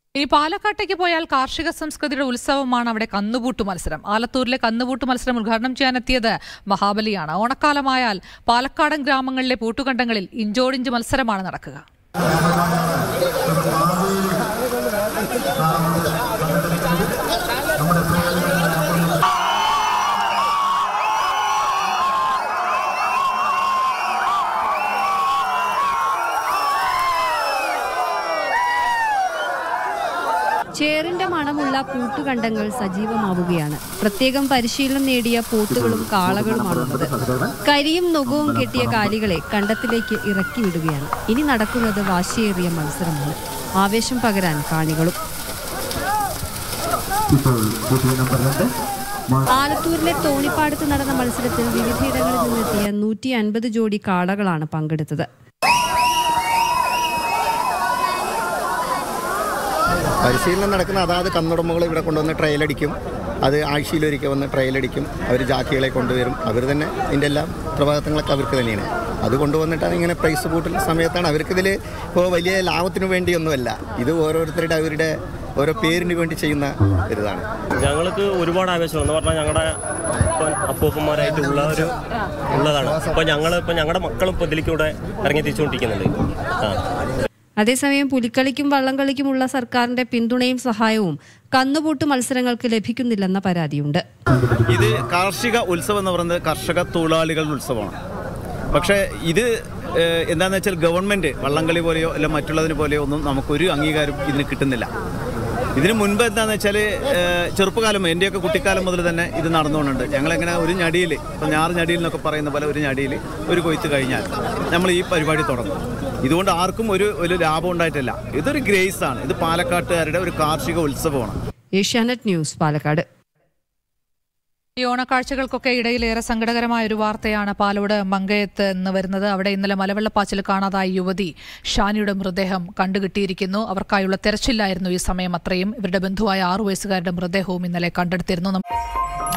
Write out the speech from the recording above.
ഇനി പാലക്കാട്ടേക്ക് പോയാൽ കാർഷിക സംസ്കൃതിയുടെ ഉത്സവമാണ് അവിടെ കന്നുപൂട്ട് മത്സരം. ആലത്തൂരിലെ കന്നുപൂട്ട് മത്സരം ഉദ്ഘാടനം ചെയ്യാനെത്തിയത് മഹാബലിയാണ്. ഓണക്കാലമായാൽ പാലക്കാടൻ ഗ്രാമങ്ങളിലെ പൂട്ടുകണ്ടങ്ങളിൽ ഇഞ്ചോടിഞ്ച് മത്സരമാണ് നടക്കുക. ചേറിന്റെ മണമുള്ള പൂട്ടുകണ്ടങ്ങൾ സജീവമാവുകയാണ്. പ്രത്യേകം പരിശീലനം നേടിയ പോത്തുകളും കാളകളുമാണുള്ളത്. കരിയും നുകവും കെട്ടിയ കാലികളെ കണ്ടത്തിലേക്ക് ഇറക്കി വിടുകയാണ്. ഇനി നടക്കുന്നത് വാശിയേറിയ മത്സരമാണ്. ആവേശം പകരാൻ കാണികളും. ആലത്തൂരിലെ തോണിപ്പാടത്ത് നടന്ന മത്സരത്തിൽ വിവിധയിടങ്ങളിൽ നിന്നെത്തിയ 150 ജോഡി കാളകളാണ് പങ്കെടുത്തത്. പരിശീലനം നടക്കുന്ന അതാത് കന്നുടമകൾ ഇവിടെ കൊണ്ടുവന്ന് ട്രയലടിക്കും. അത് ആഴ്ചയിലൊരിക്കൽ വന്ന് ട്രയലടിക്കും. അവർ ജാക്കികളെ കൊണ്ടുവരും. അവർ തന്നെ ഇതിൻ്റെ എല്ലാ പ്രഭാതങ്ങളൊക്കെ അവർക്ക് തന്നെയാണ്. അത് കൊണ്ടുവന്നിട്ടാണ് ഇങ്ങനെ പ്രൈസ് കൂട്ടുന്ന സമയത്താണ്. അവർക്കിതിൽ ഇപ്പോൾ വലിയ ലാഭത്തിന് വേണ്ടിയൊന്നുമല്ല. ഇത് ഓരോരുത്തരുടെ അവരുടെ ഓരോ പേരിന് വേണ്ടി ചെയ്യുന്ന ഒരിതാണ്. ഞങ്ങൾക്ക് ഒരുപാട് ആവേശം എന്ന് പറഞ്ഞാൽ ഞങ്ങളുടെ അപ്പൂപ്പന്മാരായിട്ട് ഉള്ളതാണ്. അപ്പോൾ ഞങ്ങളുടെ മക്കളും ഇപ്പോൾ ഇതിലേക്കൂടെ ഇറങ്ങി തിരിച്ചുകൊണ്ടിരിക്കുന്നുണ്ട്. അതേസമയം പുലിക്കളിക്കും വള്ളംകളിക്കുമുള്ള സർക്കാരിന്റെ പിന്തുണയും സഹായവും കന്നുപൂട്ട് മത്സരങ്ങൾക്ക് ലഭിക്കുന്നില്ലെന്ന പരാതിയുണ്ട്. ഇത് കാർഷിക ഉത്സവം എന്ന് പറയുന്നത് കർഷക തൊഴിലാളികളുടെ ഉത്സവമാണ്. പക്ഷേ ഇത് എന്താണെന്ന് വെച്ചാൽ ഗവൺമെൻറ് വള്ളംകളി പോലെയോ അല്ല മറ്റുള്ളതിന് പോലെയോ ഒന്നും നമുക്കൊരു അംഗീകാരം ഇതിന് കിട്ടുന്നില്ല. ഇതിന് മുൻപ് എന്താണെന്ന് വെച്ചാൽ ചെറുപ്പകാലം എൻ്റെയൊക്കെ കുട്ടിക്കാലം മുതൽ തന്നെ ഇത് നടന്നുകൊണ്ടുണ്ട്. ഞങ്ങളെങ്ങനെ ഒരു ഞടിയിൽ, ഇപ്പോൾ ഞാറ് ഞടിയിൽ എന്നൊക്കെ പറയുന്ന പോലെ ഒരു ഞടിയിൽ ഒരു കൊയ്ത്ത് കഴിഞ്ഞാൽ നമ്മൾ ഈ പരിപാടി തുടങ്ങും. ഇതുകൊണ്ട് ആർക്കും ഒരു ലാഭം ഉണ്ടായിട്ടില്ല. ഇതൊരു ഗ്രേസ് ആണ്. ഇത് പാലക്കാട്ടുകാരുടെ ഒരു കാർഷിക ഉത്സവമാണ്. ഏഷ്യാനെറ്റ് ന്യൂസ്, പാലക്കാട്. ഈ ഓണക്കാഴ്ചകൾക്കൊക്കെ ഇടയിലേറെ സങ്കടകരമായ ഒരു വാർത്തയാണ് പാലോട് മങ്കയത്ത് നിന്ന് വരുന്നത്. അവിടെ ഇന്നലെ മലവെള്ളപ്പാച്ചിൽ കാണാതായ യുവതി ഷാനിയുടെ മൃതദേഹം കണ്ടുകിട്ടിയിരിക്കുന്നു. അവർക്കായുള്ള തെരച്ചിലായിരുന്നു ഈ സമയം അത്രയും. ഇവരുടെ ബന്ധുവായ 6 വയസ്സുകാരുടെ മൃതദേഹവും ഇന്നലെ കണ്ടെടുത്തിരുന്നു.